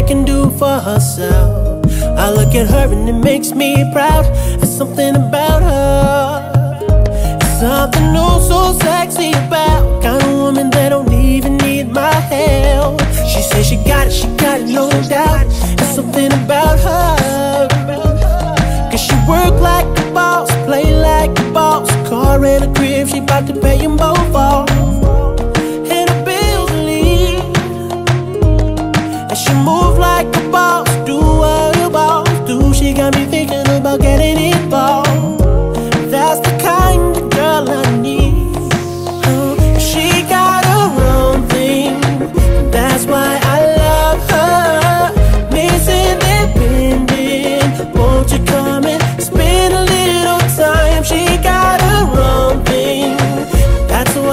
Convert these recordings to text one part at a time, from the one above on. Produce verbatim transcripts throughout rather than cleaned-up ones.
that can do for herself. I look at her and it makes me proud. There's something about her, it's something oh so sexy about. Kind of woman that don't even need my help. She says she got it, she got it, no doubt. There's something about her, cause she work like a boss, play like a boss. Car and a crib, she bout to pay them both off. And her bills leave, and she move like a boss, do what a boss do. She got me thinking about getting involved. That's the kind of girl I need. uh, She got her own thing, that's why I love her. Miss Independent, won't you come and spend a little time? She got her own thing, that's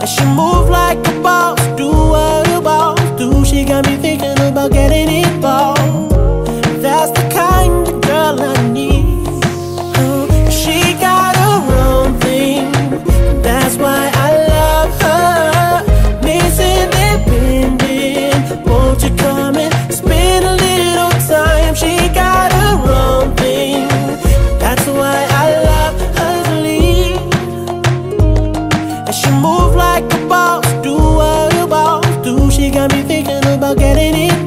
And she move like a boss, do what a boss do. She got me thinking about getting involved. That's the kind of girl I need. Oh, she got her own thing, that's why I love her. Miss Independent, won't you come and spend a little time? She got her own thing, that's why I love her to lead. And she move like a boss, do what a boss do. She got me thinking about getting it